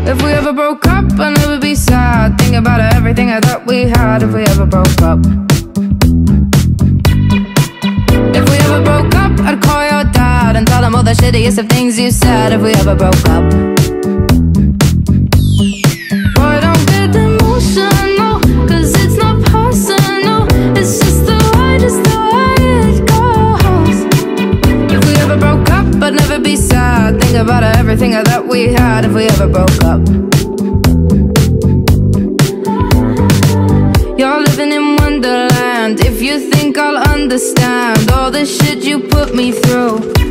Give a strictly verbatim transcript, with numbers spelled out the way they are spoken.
If we ever broke up, I'd never be sad. Think about everything I thought we had. If we ever broke up, if we ever broke up, I'd call your dad and tell him all the shittiest of things you said. If we ever broke up, boy, don't get emotional, cause it's not personal. It's just the way, just the way it goes. If we ever broke up, I'd never be sad. Think about everything I thought we had. If we ever broke up, you're living in Wonderland. If you think I'll understand all the shit you put me through,